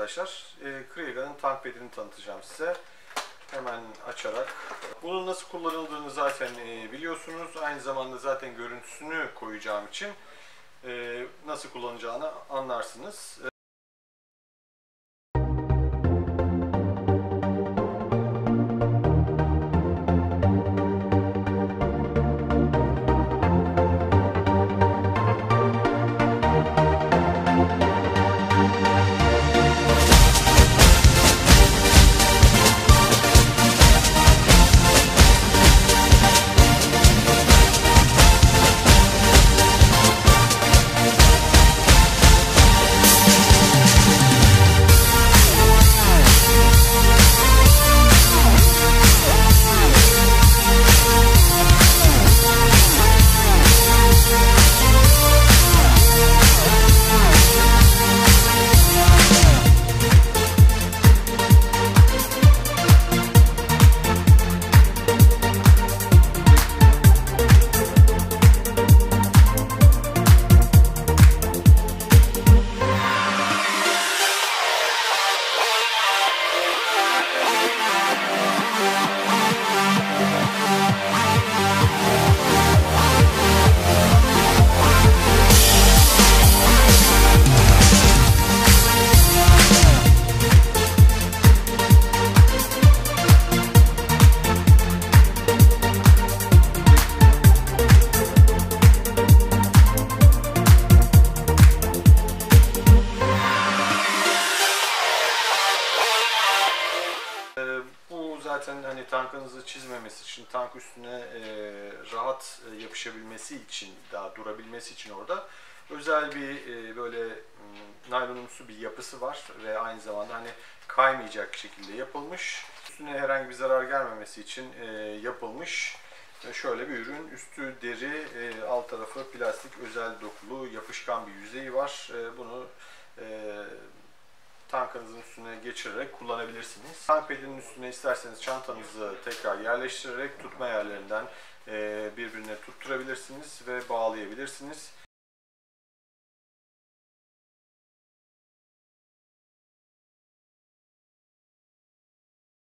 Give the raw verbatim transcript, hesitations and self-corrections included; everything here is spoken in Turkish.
arkadaşlar. E, Kriega'nın tank pedini tanıtacağım size. Hemen açarak. Bunun nasıl kullanıldığını zaten e, biliyorsunuz. Aynı zamanda zaten görüntüsünü koyacağım için e, nasıl kullanacağını anlarsınız. Zaten hani tankınızı çizmemesi için, tank üstüne e, rahat e, yapışabilmesi için, daha durabilmesi için orada özel bir e, böyle m, naylonumsu bir yapısı var ve aynı zamanda hani kaymayacak şekilde yapılmış. Üstüne herhangi bir zarar gelmemesi için e, yapılmış. E, şöyle bir ürün. Üstü deri, e, alt tarafı plastik, özel dokulu, yapışkan bir yüzeyi var. E, bunu e, tankınızın üstüne geçirerek kullanabilirsiniz. Tank pedinin üstüne isterseniz çantanızı tekrar yerleştirerek tutma yerlerinden birbirine tutturabilirsiniz ve bağlayabilirsiniz.